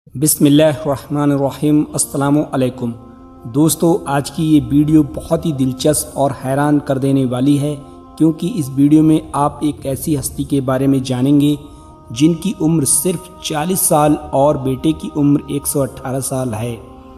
بسم اللہ الرحمن الرحیم۔ السلام علیکم دوستو، آج کی یہ ویڈیو بہت ہی دلچسپ اور حیران کر دینے والی ہے، کیونکہ اس ویڈیو میں آپ ایک ایسی ہستی کے بارے میں جانیں گے جن کی عمر صرف 40 سال اور بیٹے کی عمر 118 سال ہے،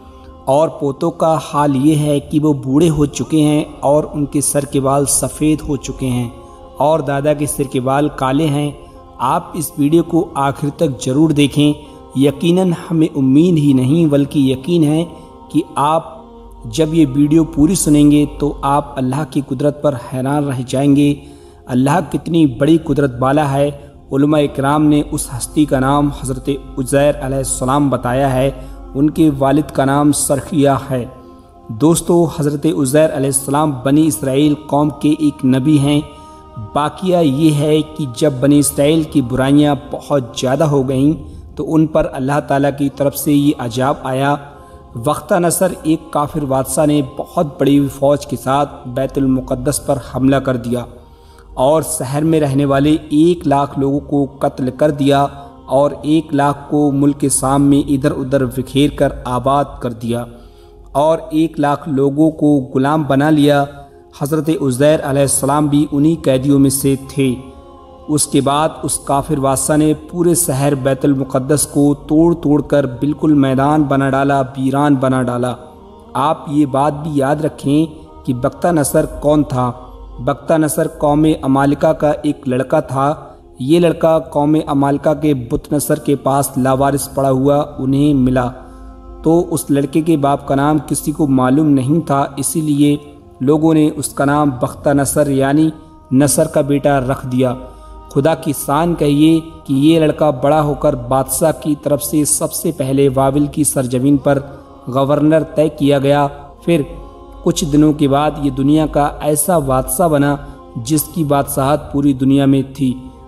اور پوتوں کا حال یہ ہے کہ وہ بوڑھے ہو چکے ہیں اور ان کے سر کے بال سفید ہو چکے ہیں اور دادا کے سر کے بال کالے ہیں۔ آپ اس ویڈیو کو آخر تک ضرور دیکھیں، یقیناً ہمیں امید ہی نہیں بلکہ یقین ہے کہ آپ جب یہ ویڈیو پوری سنیں گے تو آپ اللہ کی قدرت پر حیران رہ جائیں گے۔ اللہ کتنی بڑی قدرت والا ہے۔ علماء اکرام نے اس ہستی کا نام حضرت عزیر علیہ السلام بتایا ہے، ان کے والد کا نام سرخیہ ہے۔ دوستو، حضرت عزیر علیہ السلام بنی اسرائیل قوم کے ایک نبی ہیں۔ واقعہ یہ ہے کہ جب بنی اسرائیل کی برائیاں بہت زیادہ ہو گئیں تو ان پر اللہ تعالیٰ کی طرف سے یہ عذاب آیا۔ وقتہ نصر ایک کافر بادشاہ نے بہت بڑی فوج کے ساتھ بیت المقدس پر حملہ کر دیا اور شہر میں رہنے والے 1 لاکھ لوگوں کو قتل کر دیا اور 1 لاکھ کو ملک کے شام میں ادھر ادھر بکھیر کر آباد کر دیا اور 1 لاکھ لوگوں کو غلام بنا لیا۔ حضرت عزیر علیہ السلام بھی انہی قیدیوں میں سے تھے۔ اس کے بعد اس کافر بادشاہ نے پورے شہر بیت المقدس کو توڑ کر بالکل میدان بنا ڈالا، ویران بنا ڈالا۔ آپ یہ بات بھی یاد رکھیں کہ بختہ نصر کون تھا۔ بختہ نصر قوم عمالقہ کا ایک لڑکا تھا۔ یہ لڑکا قوم عمالقہ کے بت نصر کے پاس لاوارث پڑا ہوا انہیں ملا، تو اس لڑکے کے باپ کا نام کسی کو معلوم نہیں تھا، اسی لیے لوگوں نے اس کا نام بختہ نصر یعنی نصر کا بیٹا رکھ دیا۔ خدا کی شان کہیے کہ یہ لڑکا بڑا ہو کر بادشاہ کی طرف سے سب سے پہلے بابل کی سرزمین پر گورنر طے کیا گیا۔ پھر کچھ دنوں کے بعد یہ دنیا کا ایسا بادشاہ بنا جس کی بادشاہت پوری دنیا میں تھی۔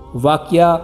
واقعہ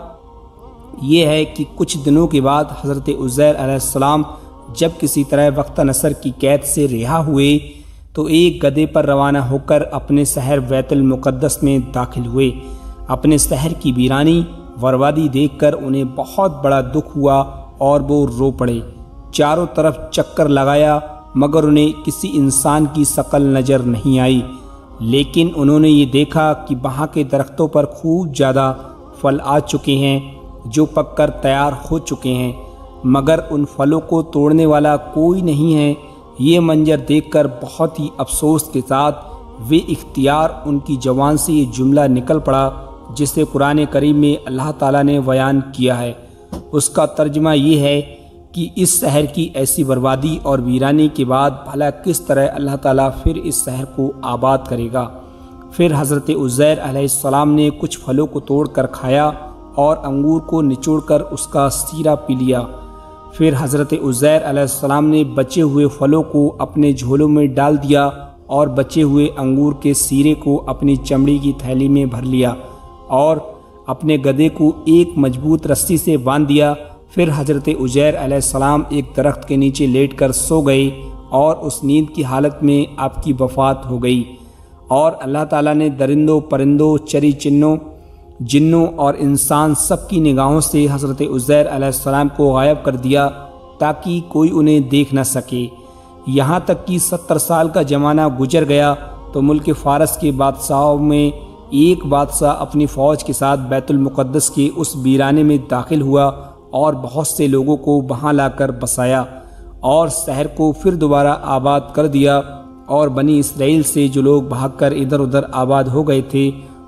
یہ ہے کہ کچھ دنوں کے بعد حضرت عزیر علیہ السلام جب کسی طرح بختہ نصر کی قید سے رہا ہوئے تو ایک گدھے پر روانہ ہو کر اپنے شہر بیت المقدس میں داخل ہوئے۔ اپنے شہر کی ویرانی بربادی دیکھ کر انہیں بہت بڑا دکھ ہوا اور وہ رو پڑے۔ چاروں طرف چکر لگایا مگر انہیں کسی انسان کی شکل نظر نہیں آئی، لیکن انہوں نے یہ دیکھا کہ وہاں کے درختوں پر خوب زیادہ پھل آ چکے ہیں جو پک کر تیار ہو چکے ہیں، مگر ان پھلوں کو توڑنے والا کوئی نہیں ہے۔ یہ منظر دیکھ کر بہت ہی افسوس کے ساتھ بے اختیار ان کی زبان سے یہ جملہ نکل پڑا جسے قرآن کریم میں اللہ تعالیٰ نے بیان کیا ہے۔ اس کا ترجمہ یہ ہے کہ اس شہر کی ایسی بربادی اور ویرانی کے بعد بھلا کس طرح اللہ تعالیٰ پھر اس شہر کو آباد کرے گا۔ پھر حضرت عزیر علیہ السلام نے کچھ پھلوں کو توڑ کر کھایا اور انگور کو نچوڑ کر اس کا سیرا پی لیا۔ پھر حضرت عزیر علیہ السلام نے بچے ہوئے پھلوں کو اپنے جھولوں میں ڈال دیا اور بچے ہوئے انگور کے سیرے کو اپنی چمڑی کی تھیلی میں بھر لیا اور اپنے گدھے کو ایک مضبوط رسی سے باندھ دیا۔ پھر حضرت عزیر علیہ السلام ایک درخت کے نیچے لیٹ کر سو گئے اور اس نیند کی حالت میں آپ کی وفات ہو گئی، اور اللہ تعالیٰ نے درندوں، پرندوں، چری چنوں، جنوں اور انسان سب کی نگاہوں سے حضرت عزیر علیہ السلام کو غائب کر دیا تاکہ کوئی انہیں دیکھ نہ سکے۔ یہاں تک کہ 70 سال کا زمانہ گزر گیا تو ملک فارس کے بادشاہوں میں ایک بادشاہ اپنی فوج کے ساتھ بیت المقدس کے اس ویرانے میں داخل ہوا اور بہت سے لوگوں کو وہاں لا کر بسایا اور شہر کو پھر دوبارہ آباد کر دیا، اور بنی اسرائیل سے جو لوگ بھاگ کر ادھر ادھر آباد ہو گئے تھے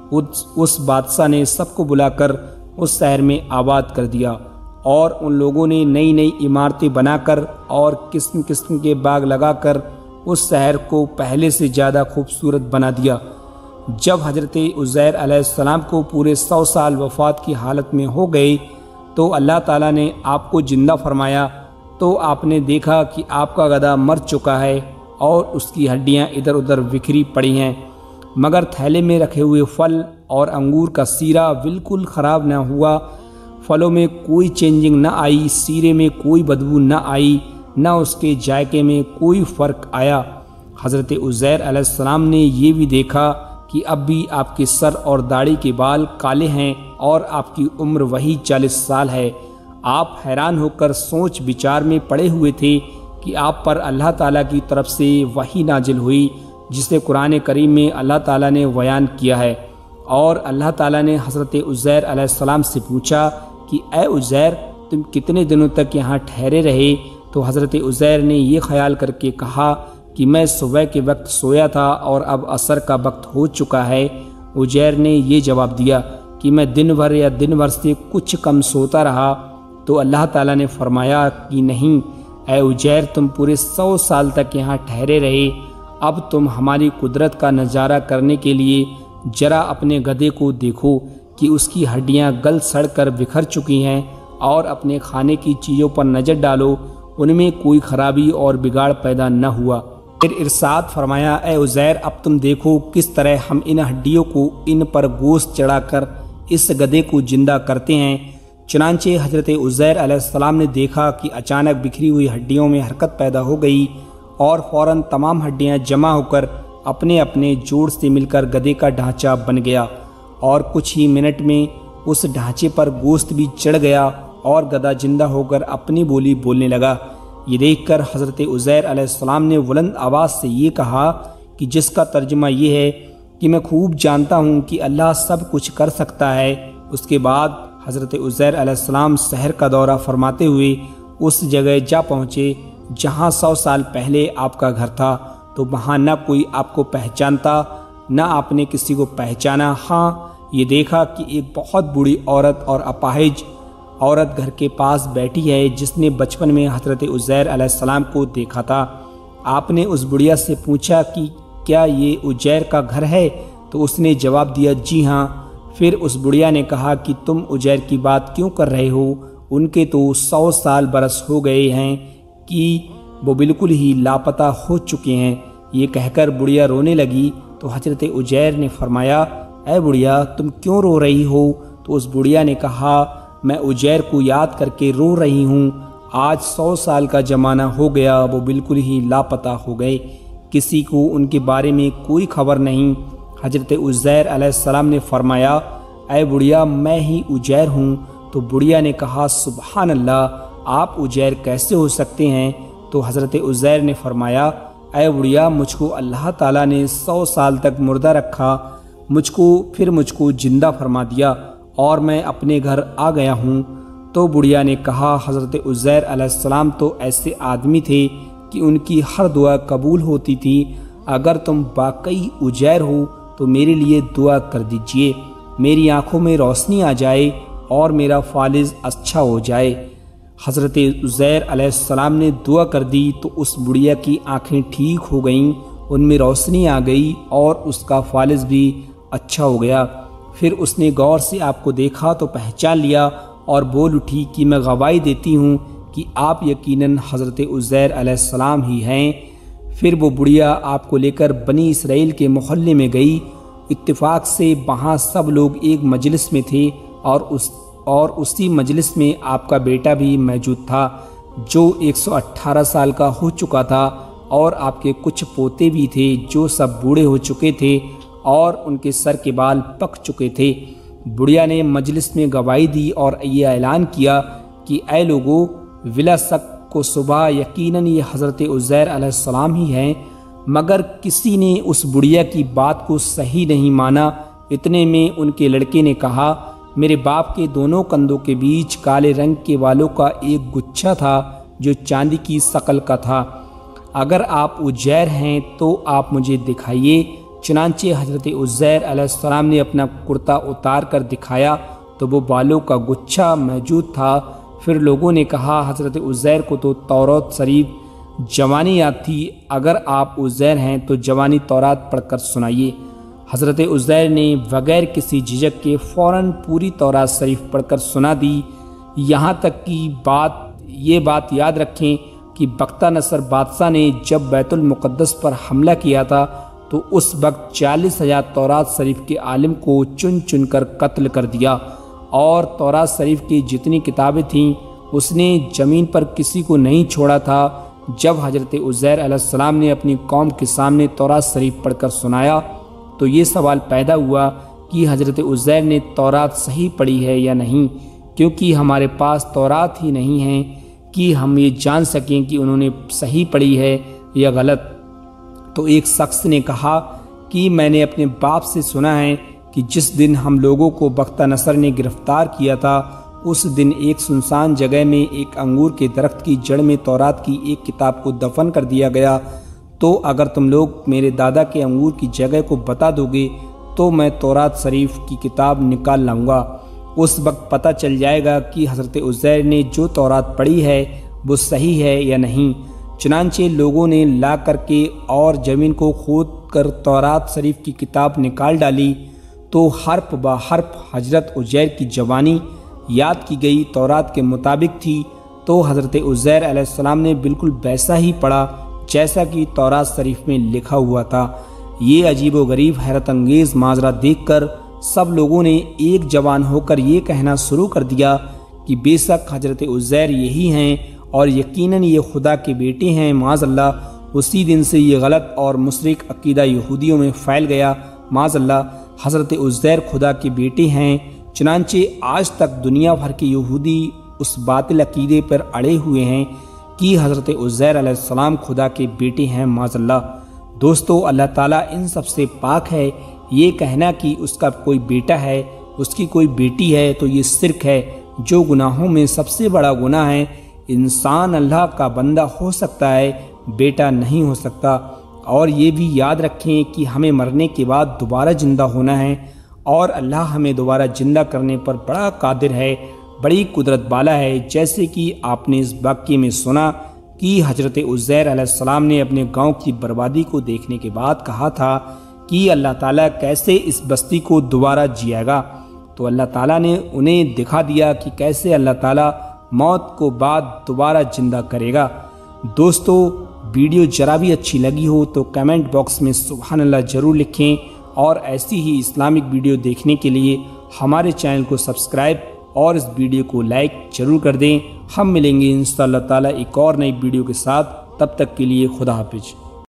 اس بادشاہ نے سب کو بلا کر اس شہر میں آباد کر دیا، اور ان لوگوں نے نئی نئی عمارتیں بنا کر اور قسم قسم کے باغ لگا کر اس شہر کو پہلے سے زیادہ خوبصورت بنا دیا۔ جب حضرت عزیر علیہ السلام کو پورے 100 سال وفات کی حالت میں ہو گئے تو اللہ تعالیٰ نے آپ کو زندہ فرمایا، تو آپ نے دیکھا کہ آپ کا گدھا مر چکا ہے اور اس کی ہڈیاں ادھر ادھر بکھری پڑی ہیں، مگر تھیلے میں رکھے ہوئے پھل اور انگور کا سیرا بالکل خراب نہ ہوا۔ پھلوں میں کوئی چینجنگ نہ آئی، سیرے میں کوئی بدبو نہ آئی، نہ اس کے ذائقے میں کوئی فرق آیا۔ حضرت عزیر علیہ السلام نے یہ بھی دیکھا کہ اب بھی آپ کے سر اور داڑھی کے بال کالے ہیں اور آپ کی عمر وہی 40 سال ہے۔ آپ حیران ہو کر سوچ بچار میں پڑے ہوئے تھے کہ آپ پر اللہ تعالیٰ کی طرف سے وحی نازل ہوئی، جسے قرآن کریم میں اللہ تعالیٰ نے بیان کیا ہے۔ اور اللہ تعالیٰ نے حضرت عزیر علیہ السلام سے پوچھا کہ اے عزیر، تم کتنے دنوں تک یہاں ٹھہرے رہے؟ تو حضرت عزیر نے یہ خیال کر کے کہا کہ میں صبح کے وقت سویا تھا اور اب عصر کا وقت ہو چکا ہے۔ عزیر نے یہ جواب دیا کہ میں دن بھر یا دن بھر سے کچھ کم سوتا رہا۔ تو اللہ تعالیٰ نے فرمایا کہ نہیں اے عزیر، تم پورے 100 سال تک یہاں ٹھہرے رہے۔ اب تم ہماری قدرت کا نظارہ کرنے کے لیے ذرا اپنے گدھے کو دیکھو کہ اس کی ہڈیاں گل سڑ کر بکھر چکی ہیں، اور اپنے کھانے کی چیزوں پر نظر ڈالو، ان میں کوئی خرابی اور بگاڑ پیدا نہ ہوا۔ پھر ارشاد فرمایا اے عزیر، اب تم دیکھو کس طرح ہم ان ہڈیوں کو ان پر گوشت چڑھا کر اس گدھے کو زندہ کرتے ہیں۔ چنانچہ حضرت عزیر علیہ السلام نے دیکھا کہ اچانک بکھری ہوئی ہڈیوں میں حرکت پیدا ہو گئی اور فوراً تمام ہڈیاں جمع ہو کر اپنے اپنے جوڑ سے مل کر گدھے کا ڈھانچہ بن گیا، اور کچھ ہی منٹ میں اس ڈھانچے پر گوشت بھی چڑھ گیا اور گدھا زندہ ہو کر اپنی بولی بولنے لگا۔ یہ دیکھ کر حضرت عزیر علیہ السلام نے بلند آواز سے یہ کہا کہ جس کا ترجمہ یہ ہے کہ میں خوب جانتا ہوں کہ اللہ سب کچھ کر سکتا ہے۔ اس کے بعد حضرت عزیر علیہ السلام شہر کا دورہ فرماتے ہوئے اس جگہ جا پہنچے جہاں 100 سال پہلے آپ کا گھر تھا۔ تو وہاں نہ کوئی آپ کو پہچانتا، نہ آپ نے کسی کو پہچانا۔ ہاں، یہ دیکھا کہ ایک بہت بوڑھی عورت اور اپاہج عورت گھر کے پاس بیٹھی ہے، جس نے بچپن میں حضرت عزیر علیہ السلام کو دیکھا تھا۔ آپ نے اس بڑھیا سے پوچھا کہ کیا یہ عزیر کا گھر ہے؟ تو اس نے جواب دیا جی ہاں۔ پھر اس بڑھیا نے کہا کہ تم عزیر کی بات کیوں کر رہے ہو؟ ان کے تو 100 سال برس ہو گئے ہیں کہ وہ بالکل ہی لاپتہ ہو چکے ہیں۔ یہ کہہ کر بڑھیا رونے لگی۔ تو حضرت عزیر نے فرمایا اے بڑھیا، تم کیوں رو رہی ہو؟ تو اس بڑھیا نے کہا میں عزیر کو یاد کر کے رو رہی ہوں۔ آج 100 سال کا زمانہ ہو گیا، وہ بالکل ہی لاپتہ ہو گئے، کسی کو ان کے بارے میں کوئی خبر نہیں۔ حضرت عزیر علیہ السلام نے فرمایا اے بڑھیا، میں ہی عزیر ہوں۔ تو بڑھیا نے کہا سبحان اللہ، آپ عزیر کیسے ہو سکتے ہیں؟ تو حضرت عزیر نے فرمایا اے بڑھیا، مجھ کو اللہ تعالیٰ نے 100 سال تک مردہ رکھا، مجھ کو زندہ فرما دیا اور میں اپنے گھر آ گیا ہوں۔ تو بڑھیا نے کہا حضرت عزیر علیہ السلام تو ایسے آدمی تھے کہ ان کی ہر دعا قبول ہوتی تھی۔ اگر تم واقعی عزیر ہو تو میرے لیے دعا کر دیجئے، میری آنکھوں میں روشنی آ جائے اور میرا فالج اچھا ہو جائے۔ حضرت عزیر علیہ السلام نے دعا کر دی تو اس بڑھیا کی آنکھیں ٹھیک ہو گئیں، ان میں روشنی آ گئی اور اس کا فالج بھی اچھا ہو گیا۔ پھر اس نے غور سے آپ کو دیکھا تو پہچان لیا اور بول اٹھی کہ میں گواہی دیتی ہوں کہ آپ یقیناً حضرت عزیر علیہ السلام ہی ہیں۔ پھر وہ بڑھیا آپ کو لے کر بنی اسرائیل کے محلے میں گئی۔ اتفاق سے وہاں سب لوگ ایک مجلس میں تھے اور اسی مجلس میں آپ کا بیٹا بھی موجود تھا، جو 118 سال کا ہو چکا تھا، اور آپ کے کچھ پوتے بھی تھے جو سب بوڑھے ہو چکے تھے اور ان کے سر کے بال پک چکے تھے۔ بڑھیا نے مجلس میں گواہی دی اور یہ اعلان کیا کہ اے لوگو، بلا شک کو صبح یقیناً یہ حضرت عزیر علیہ السلام ہی ہیں۔ مگر کسی نے اس بڑھیا کی بات کو صحیح نہیں مانا۔ اتنے میں ان کے لڑکے نے کہا میرے باپ کے دونوں کندھوں کے بیچ کالے رنگ کے بالوں کا ایک گچھا تھا جو چاندی کی شکل کا تھا، اگر آپ عزیر ہیں تو آپ مجھے دکھائیے۔ چنانچہ حضرت عزیر علیہ السلام نے اپنا کرتا اتار کر دکھایا تو وہ بالوں کا گچھا موجود تھا۔ پھر لوگوں نے کہا حضرت عزیر کو تو تورات شریف جوانی یاد تھی، اگر آپ عزیر ہیں تو جوانی تورات پڑھ کر سنائیے۔ حضرت عزیر نے بغیر کسی جھجک کے فوراً پوری تورات شریف پڑھ کر سنا دی، یہاں تک کہ یہ بات یاد رکھیں کہ بختہ نصر بادشاہ نے جب بیت المقدس پر حملہ کیا تھا تو اس وقت 40,000 تورات شریف کے عالم کو چن چن کر قتل کر دیا، اور تورات شریف کی جتنی کتابیں تھیں اس نے زمین پر کسی کو نہیں چھوڑا تھا۔ جب حضرت عزیر علیہ السلام نے اپنی قوم کے سامنے تورات شریف پڑھ کر سنایا تو یہ سوال پیدا ہوا کہ حضرت عزیر نے تورات صحیح پڑھی ہے یا نہیں، کیونکہ ہمارے پاس تورات ہی نہیں ہے کہ ہم یہ جان سکیں کہ انہوں نے صحیح پڑھی ہے یا غلط۔ تو ایک شخص نے کہا کہ میں نے اپنے باپ سے سنا ہے کہ جس دن ہم لوگوں کو بختہ نصر نے گرفتار کیا تھا اس دن ایک سنسان جگہ میں ایک انگور کے درخت کی جڑ میں تورات کی ایک کتاب کو دفن کر دیا گیا۔ تو اگر تم لوگ میرے دادا کے انگور کی جگہ کو بتا دو گے تو میں تورات شریف کی کتاب نکال لاؤں گا۔ اس وقت پتہ چل جائے گا کہ حضرت عزیر نے جو تورات پڑھی ہے وہ صحیح ہے یا نہیں۔ چنانچہ لوگوں نے لا کر کے اور زمین کو کھود کر تورات شریف کی کتاب نکال ڈالی تو حرف بہ حرف حضرت عزیر کی جوانی یاد کی گئی تورات کے مطابق تھی۔ تو حضرت عزیر علیہ السلام نے بالکل ویسا ہی پڑھا جیسا کہ تورات شریف میں لکھا ہوا تھا۔ یہ عجیب و غریب حیرت انگیز ماجرا دیکھ کر سب لوگوں نے ایک جوان ہو کر یہ کہنا شروع کر دیا کہ بے شک حضرت عزیر یہی ہیں اور یقیناً یہ خدا کے بیٹے ہیں معاذ اللہ۔ اسی دن سے یہ غلط اور مشرک عقیدہ یہودیوں میں پھیل گیا معاذ اللہ، حضرت عزیر خدا کے بیٹے ہیں۔ چنانچہ آج تک دنیا بھر کے یہودی اس باطل عقیدے پر اڑے ہوئے ہیں کہ حضرت عزیر علیہ السلام خدا کے بیٹے ہیں معاذ اللہ۔ دوستو، اللہ تعالیٰ ان سب سے پاک ہے۔ یہ کہنا کہ اس کا کوئی بیٹا ہے، اس کی کوئی بیٹی ہے تو یہ شرک ہے جو گناہوں میں سب سے بڑا گناہ ہے۔ انسان اللہ کا بندہ ہو سکتا ہے، بیٹا نہیں ہو سکتا۔ اور یہ بھی یاد رکھیں کہ ہمیں مرنے کے بعد دوبارہ زندہ ہونا ہے اور اللہ ہمیں دوبارہ زندہ کرنے پر بڑا قادر ہے، بڑی قدرت والا ہے۔ جیسے کہ آپ نے اس واقعے میں سنا کہ حضرت عزیر علیہ السلام نے اپنے گاؤں کی بربادی کو دیکھنے کے بعد کہا تھا کہ اللہ تعالیٰ کیسے اس بستی کو دوبارہ جیے گا۔ تو اللہ تعالیٰ نے انہیں دکھا دیا کہ کیسے اللہ تعالیٰ موت کو بعد دوبارہ زندہ کرے گا۔ دوستو، ویڈیو ذرا بھی اچھی لگی ہو تو کمنٹ باکس میں سبحان اللہ ضرور لکھیں، اور ایسی ہی اسلامک ویڈیو دیکھنے کے لیے ہمارے چینل کو سبسکرائب اور اس ویڈیو کو لائک ضرور کر دیں۔ ہم ملیں گے انشاءاللہ تعالیٰ ایک اور نئی ویڈیو کے ساتھ، تب تک کے لیے خدا حافظ۔